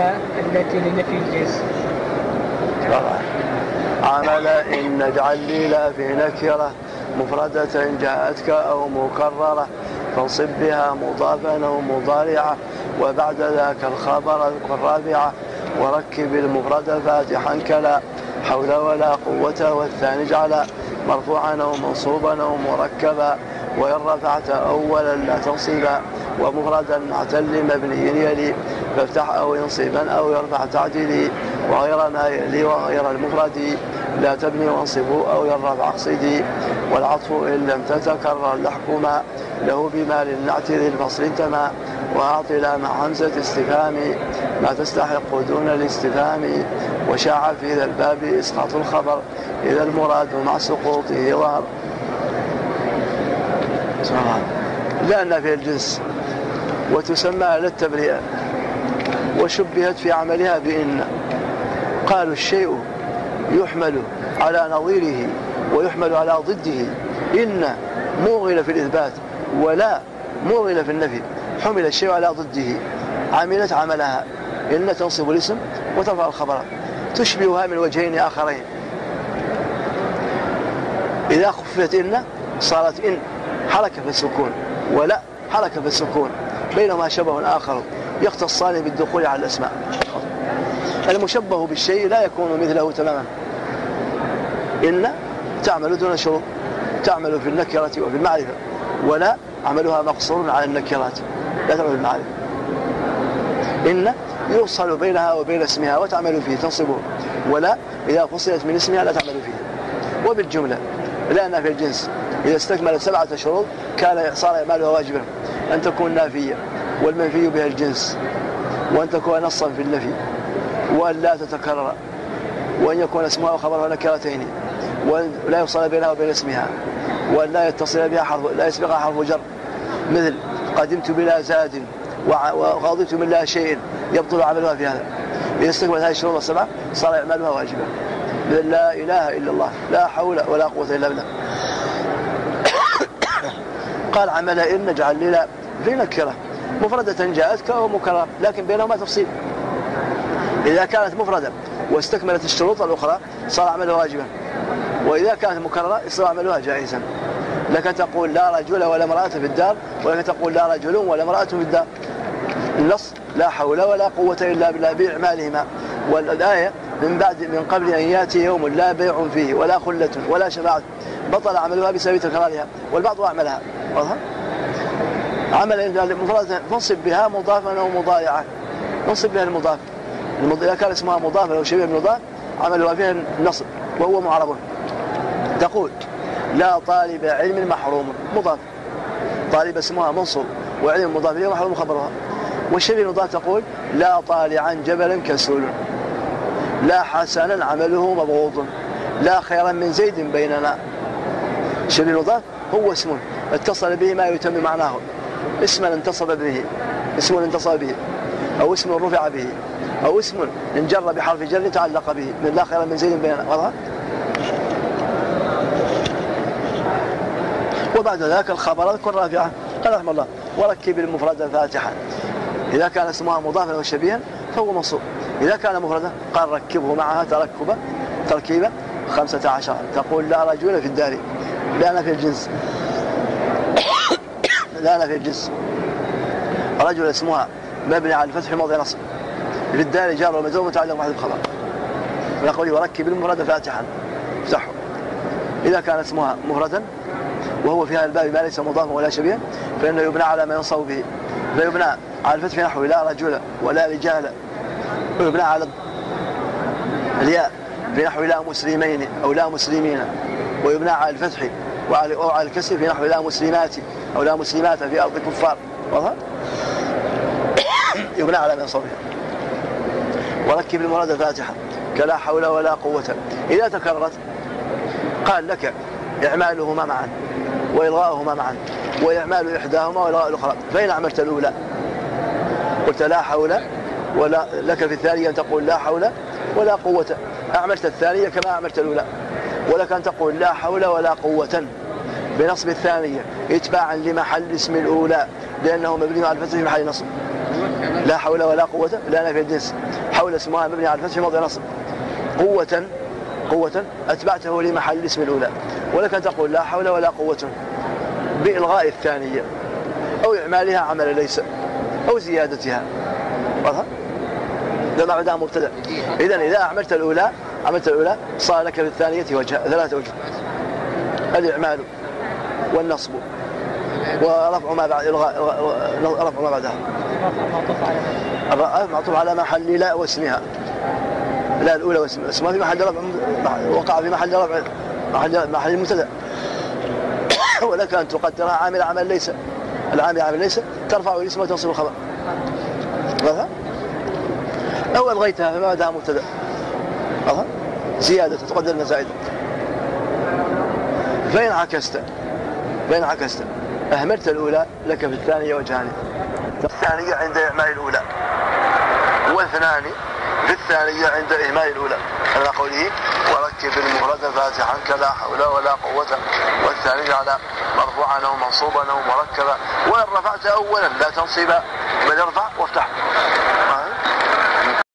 لا التي لنفي الجنس. عمل إن نجعل لي لا في نكرة مفردة جاءتك أو مكررة فانصب بها مضافا أو مضارعة وبعد ذاك الخبر اذكر رابعة وركب المفرد فاتحا كلا حول ولا قوة والثاني اجعل مرفوعا أو منصوبا أو مركبا وإن رفعت أولا لا تنصبا ومفردا معتل مبني يلي فافتح أو ينصبا أو يرفع تعديلي وغير ما يلي وغير المفرد لا تبني وانصبه أو يرفع اقصدي والعطف إن لم تتكرر لحكما له بما للنعت ذي الفصل انتمى وأعطي مع همزة استفهام ما تستحق دون الاستفهام وشاع في ذا الباب إسقاط الخبر إذا المراد مع سقوطه ظهر. لأن في الجنس وتسمى للتبرئة وشبهت في عملها بإن قالوا الشيء يحمل على نظيره ويحمل على ضده إن موغل في الإثبات ولا موغل في النفي حمل الشيء على ضده عملت عملها إن تنصب الاسم وترفع الخبر تشبهها من وجهين آخرين إذا خفت إن صارت إن حركة في السكون ولا حركة في السكون بينهما شبه آخر يختصان بالدخول على الأسماء. المشبه بالشيء لا يكون مثله تماما. إن تعمل دون شروط تعمل في النكرة وفي المعرفة ولا عملها مقصور على النكرات لا تعمل في المعرفة. إن يوصل بينها وبين اسمها وتعمل فيه تنصبه ولا إذا فصلت من اسمها لا تعمل فيه. وبالجملة لأن في الجنس إذا استكملت 7 شروط صار إعمالها واجبا أن تكون نافية والمنفي بها الجنس وأن تكون نصا في النفي وأن لا تتكرر وأن يكون اسمها وخبرها نكرتين ولا يوصل بينها وبين اسمها وأن لا يتصل بها لا يسبقها حرف جر مثل قدمت بلا زاد وغضبت من لا شيء يبطل عملها في هذا. إذا استكملت هذه الشروط 7 صار إعمالها واجبا مثل لا إله إلا الله لا حول ولا قوة إلا بالله. قال عمل إن نجعل لي في نكرة مفردة جاءتك أو مكررة لكن بينهما تفصيل. إذا كانت مفردة واستكملت الشروط الأخرى صار عملها واجبا وإذا كانت مكررة صار عملها جائزا. لك تقول لا رجل ولا امرأة في الدار ولك تقول لا رجل ولا امرأة في الدار. النص لا حول ولا قوة إلا بالله بإعمالهما. والآية من قبل أن يأتي يوم لا بيع فيه ولا خلة ولا شفاعة بطل عملها بسبب تكرارها والبعض أعملها. واضح؟ عمل المفردة ننصب بها مضافا أو مضارعة ننصب بها المضاف إذا كان اسمها مضاف أو شبه مضاف عملها فيها النصب وهو معرب. تقول لا طالب علم محروم مضاف طالب اسمها منصوب وعلم مضاف إليه محروم خبرها. والشبه مضاف تقول لا طالعا جبلا كسول لا حسنا عمله مبغوض لا خيرا من زيد بيننا. شبه مضاف هو اسم اتصل به ما يتم معناه اسما انتصب به اسم انتصب به أو اسم رفع به أو اسم انجر بحرف جر تعلق به من لا خيرا من زيد بيننا. واضح؟ وبعد ذاك الخبر اذكر رافعة قال رحمه الله وركب المفرد فاتحا. إذا كان اسمها مضافا أو شبيها فهو منصوب. إذا كان مفردا قال ركبه معها تركيبة 15 تقول لا رجل في الدار لأن في الجنس لأن في الجنس رجل اسمها مبني على الفتح موضع نصب في الدار جار ومجرور متعلق بحذف الخبر ونقول وركب المفرد فاتحا افتحه. إذا كان اسمها مفردا وهو في هذا الباب ما ليس مضافا ولا شبيها فإنه يبنى على ما ينصب به فيبنى على الفتح نحو لا رجل ولا رجال ويبنى على الياء في نحو لا مسلمين أو لا مسلمين ويبنى على الفتح وعلى الكسر في نحو لا مسلمات أو لا مسلمات في أرض كفار. واضح؟ يبنى على ما ينصب به. وركب المراد فاتحة كلا حول ولا قوة. إذا تكررت قال لك إعمالهما معا وإلغاؤهما معا وإعمال إحداهما وإلغاء الأخرى. فإن عملت الأولى قلت لا حول ولا لك في الثانية أن تقول لا حول ولا قوة أعملت الثانية كما أعملت الأولى. ولك أن تقول لا حول ولا قوة بنصب الثانية اتباعا لمحل اسم الأولى لأنه مبني على الفتح في محل نصب. لا حول ولا قوة لا نفي الجنس. حول اسمها مبني على الفتح في موضع نصب. قوة أتبعته لمحل الاسم الأولى، ولك أن تقول لا حول ولا قوة بإلغاء الثانية أو إعمالها عمل ليس أو زيادتها. واضح؟ لما بعدها مبتدأ. إذا عملت الأولى صار لك في الثانية ثلاثة وجه: الإعمال والنصب ورفع ما بعد رفع ما بعدها. معطوف على محل لا واسمها. لا الأولى واسمها في محل رفع، وقع في محل رفع محل المبتدأ. ولك أن تقدرها عامل عمل ليس. العامل عمل ليس ترفع الاسم وتنصب الخبر. أو ألغيتها فما بعدها مبتدأ. زيادة تقدر زائدة. فإن عكست أهملت الأولى لك في الثانية وجهان: الثانية عند إعمال الأولى، واثنان في الثانية عند إهمال الأولى. على قوله: وركب المفرد فاتحا كلا حول ولا قوة، والثانية على مرفوعا أو منصوبا أو مركبا. وإن رفعت أولا لا تنصبا بل ارفع وافتح.